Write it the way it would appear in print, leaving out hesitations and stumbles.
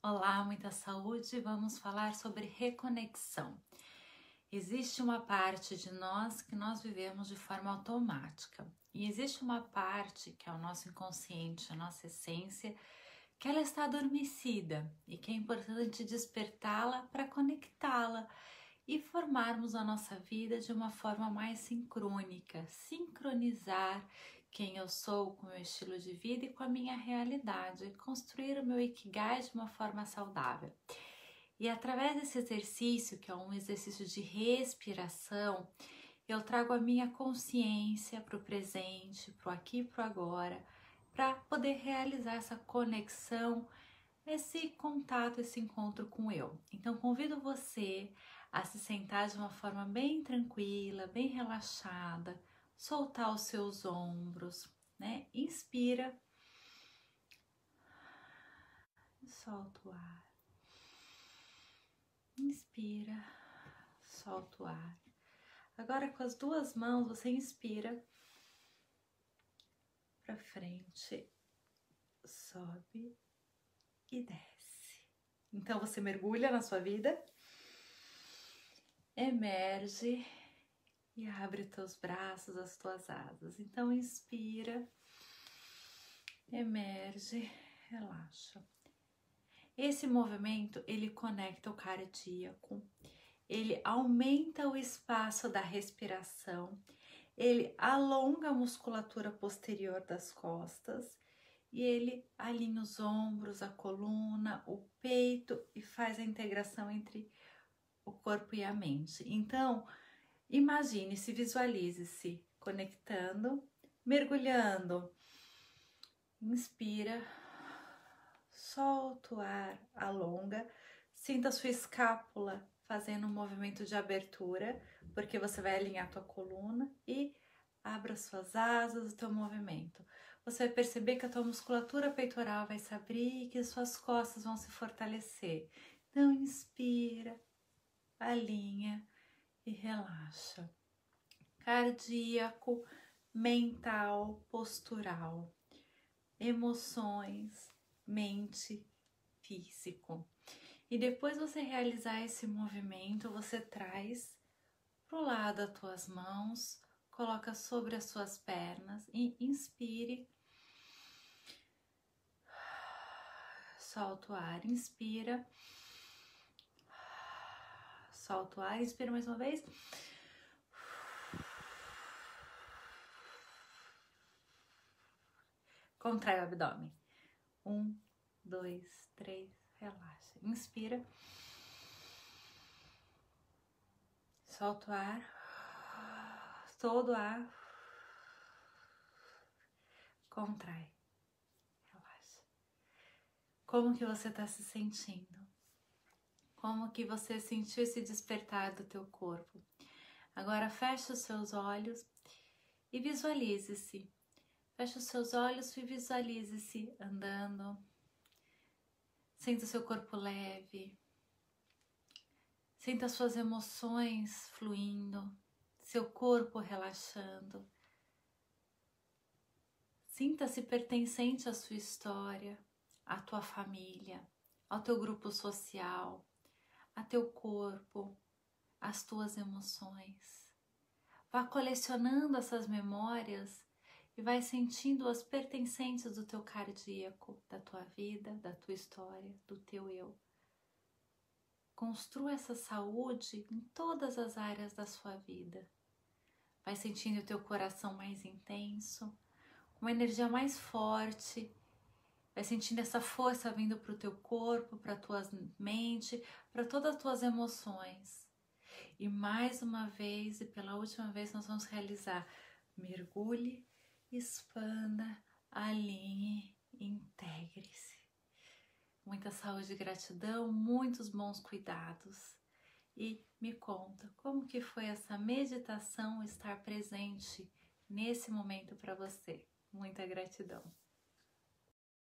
Olá, muita saúde! Vamos falar sobre reconexão. Existe uma parte de nós que nós vivemos de forma automática e existe uma parte que é o nosso inconsciente, a nossa essência, que ela está adormecida e que é importante despertá-la para conectá-la e formarmos a nossa vida de uma forma mais sincrônica, sincronizar quem eu sou com o meu estilo de vida e com a minha realidade, construir o meu Ikigai de uma forma saudável. E através desse exercício, que é um exercício de respiração, eu trago a minha consciência para o presente, para o aqui e para o agora, para poder realizar essa conexão, esse contato, esse encontro com eu. Então convido você a se sentar de uma forma bem tranquila, bem relaxada, soltar os seus ombros, né? Inspira, solta o ar. Inspira, solta o ar. Agora com as duas mãos você inspira para frente, sobe e desce. Então você mergulha na sua vida, emerge e abre teus braços, as tuas asas. Então inspira, emerge, relaxa. Esse movimento, ele conecta o cardíaco, ele aumenta o espaço da respiração, ele alonga a musculatura posterior das costas e ele alinha os ombros, a coluna, o peito e faz a integração entre o corpo e a mente. Então, imagine-se, visualize-se conectando, mergulhando. Inspira, solta o ar, alonga, sinta a sua escápula fazendo um movimento de abertura, porque você vai alinhar a tua coluna e abra suas asas, o teu movimento. Você vai perceber que a tua musculatura peitoral vai se abrir e que as suas costas vão se fortalecer. Então inspira, alinha e relaxa. Cardíaco, mental, postural, emoções, mente, físico. E depois você realizar esse movimento, você traz para o lado as tuas mãos, coloca sobre as suas pernas e inspire. Solta o ar, inspira. Solta o ar, inspira mais uma vez. Contrai o abdômen. 1, 2, 3, relaxa. Inspira. Solta o ar. Todo o ar. Contrai. Relaxa. Como que você está se sentindo? Como que você sentiu esse despertar do teu corpo? Agora fecha os seus olhos e visualize-se. Fecha os seus olhos e visualize-se andando. Sinta o seu corpo leve. Sinta as suas emoções fluindo. Seu corpo relaxando. Sinta-se pertencente à sua história, à tua família, ao teu grupo social, a teu corpo, às tuas emoções. Vá colecionando essas memórias e vai sentindo-as pertencentes do teu cardíaco, da tua vida, da tua história, do teu eu. Construa essa saúde em todas as áreas da sua vida. Vai sentindo o teu coração mais intenso, uma energia mais forte. Vai sentindo essa força vindo para o teu corpo, para a tua mente, para todas as tuas emoções. E mais uma vez e pela última vez nós vamos realizar mergulhe, expanda, alinhe, integre-se. Muita saúde e gratidão, muitos bons cuidados. E me conta como que foi essa meditação estar presente nesse momento para você. Muita gratidão.